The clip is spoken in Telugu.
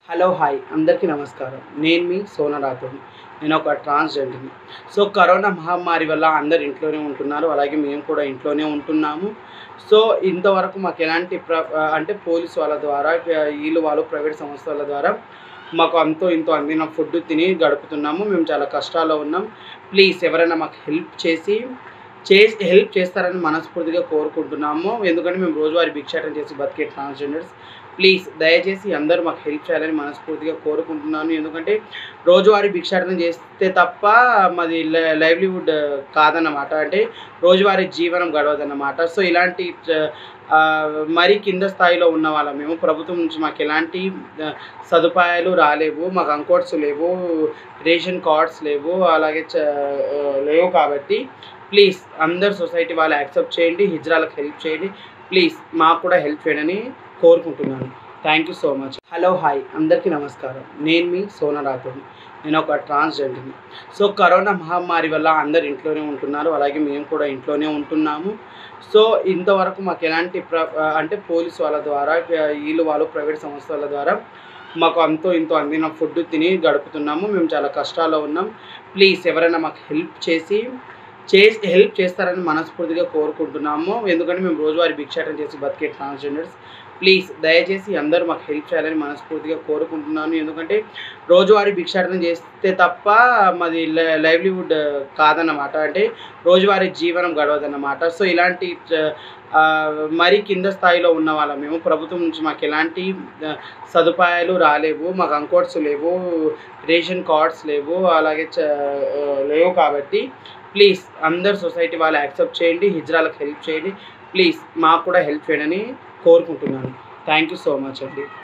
హలో హాయ్ అందరికీ నమస్కారం. నేను మీ సోనా రాథోడ్‌ని. నేను ఒక ట్రాన్స్‌జెండర్‌ని. సో, కరోనా మహమ్మారి వల్ల అందరూ ఇంట్లోనే ఉంటున్నారు. అలాగే మేము కూడా ఇంట్లోనే ఉంటున్నాము. సో, ఇంతవరకు మాకు ఎలాంటి అంటే పోలీస్ వాళ్ళ ద్వారా వాళ్ళు ప్రైవేట్ సంస్థల ద్వారా మాకు అంతో ఇంతో అందిన ఫుడ్ తిని గడుపుతున్నాము. మేము చాలా కష్టాల్లో ఉన్నాం. ప్లీజ్ ఎవరైనా మాకు హెల్ప్ చేస్తారని మనస్ఫూర్తిగా కోరుకుంటున్నాము. ఎందుకంటే మేము రోజువారీ భిక్షాటన చేసి బతికే ట్రాన్స్‌జెండర్స్. ప్లీజ్ దయచేసి అందరూ మాకు హెల్ప్ చేయాలని మనస్ఫూర్తిగా కోరుకుంటున్నాను. ఎందుకంటే రోజువారీ భిక్షాటన చేస్తే తప్ప మాది లైవ్లీవుడ్ కాదన్నమాట. అంటే రోజువారీ జీవనం గడవదన్నమాట. సో, ఇలాంటి మరీ కింద స్థాయిలో ఉన్న వాళ్ళం మేము. ప్రభుత్వం నుంచి మాకు ఎలాంటి సదుపాయాలు రాలేవు. మాకు అంకోట్స్ లేవు, రేషన్ కార్డ్స్ లేవు, అలాగే లేవు కాబట్టి ప్లీజ్ అందరు సొసైటీ వాళ్ళు యాక్సెప్ట్ చేయండి. హిజ్రాలకు హెల్ప్ చేయండి. ప్లీజ్ మాకు కూడా హెల్ప్ చేయండి కోరుకుంటున్నాను. Thank you so much. Hello hi అందరికీ నమస్కారం. నేను మీ సోనా రాథోడ్‌ని. నేను ఒక ట్రాన్స్‌జెండర్‌ని. సో, కరోనా మహమ్మారి వల్ల అందరూ ఇంట్లోనే ఉంటున్నారు. అలాగే మేము కూడా ఇంట్లోనే ఉంటున్నాము. సో, ఇంతవరకు మాకు ఎలాంటి అంటే పోలీస్ వాళ్ళ ద్వారా వాళ్ళు ప్రైవేట్ సంస్థల ద్వారా మాకు అంతో ఇంతో అందిన ఫుడ్ తిని గడుపుతున్నాము. మేము చాలా కష్టాల్లో ఉన్నాం. ప్లీజ్ ఎవరైనా మాకు హెల్ప్ చేస్తారని మనస్ఫూర్తిగా కోరుకుంటున్నాము. ఎందుకంటే మేము రోజువారీ భిక్షాటన చేసి బతికే ట్రాన్స్‌జెండర్స్. ప్లీజ్ దయచేసి అందరూ మాకు హెల్ప్ చేయాలని మనస్ఫూర్తిగా కోరుకుంటున్నాను. ఎందుకంటే రోజువారీ భిక్షాటన చేస్తే తప్ప మాది లైవ్లీవుడ్ కాదన్నమాట. అంటే రోజువారీ జీవనం గడవదన్నమాట. సో, ఇలాంటి మరీ కింద స్థాయిలో ఉన్న వాళ్ళం మేము. ప్రభుత్వం నుంచి మాకు ఎలాంటి సదుపాయాలు రాలేవు. మాకు అంకోట్స్ లేవు, రేషన్ కార్డ్స్ లేవు, అలాగే లేవు కాబట్టి ప్లీజ్ అందరు సొసైటీ వాళ్ళు యాక్సెప్ట్ చేయండి. హిజ్రాలకు హెల్ప్ చేయండి. ప్లీజ్ మాకు కూడా హెల్ప్ చేయండి కోరుకుంటున్నాను. థ్యాంక్ యూ సో మచ్ అండి.